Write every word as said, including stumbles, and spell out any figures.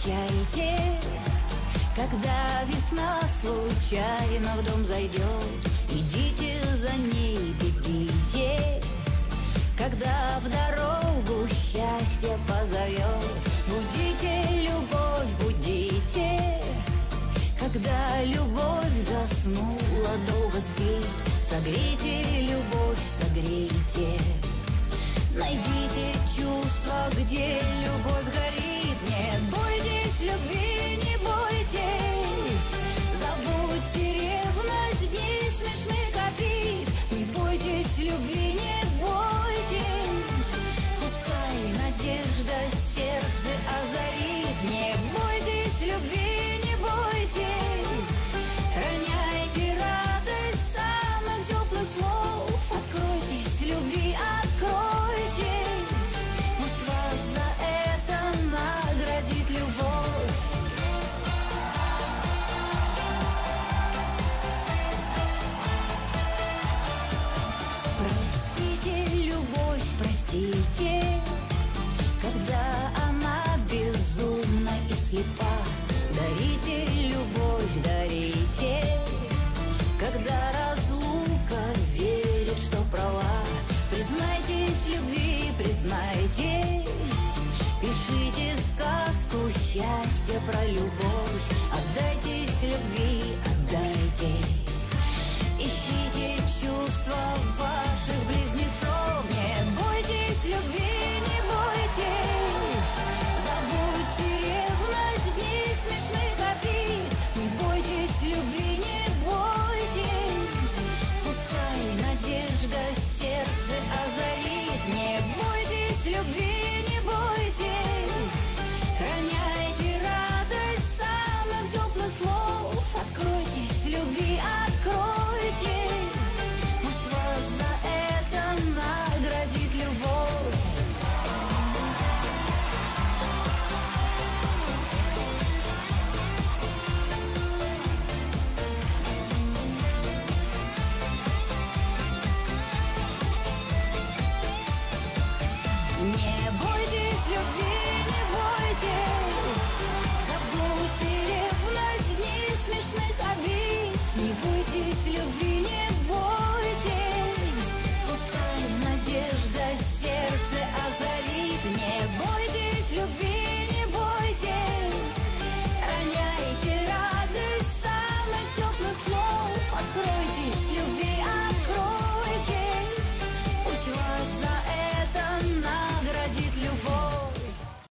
встречайте, когда весна случайно в дом зайдет. Идите за ней, бегите, когда в дорогу счастье позовет. Будите, любовь, будите, когда любовь заснула, долго спит. Согрейте, любовь, согрейте, найдите чувство, где любовь горит. Не бойтесь любви, не бойтесь, забудьте ревность, дни смешных обид. Не бойтесь любви, не бойтесь, пускай надежда сердце озарит. Не бойтесь любви, не бойтесь, роняйте радость самых теплых слов. Откройтесь любви, откройтесь, пусть вас за это наградит любовь. Простите, любовь, простите, когда она безумна и слепа. Дарите любовь, дарите, когда разлука верит, что права. Признайтесь любви, признайтесь, пишите сказку счастья про любовь.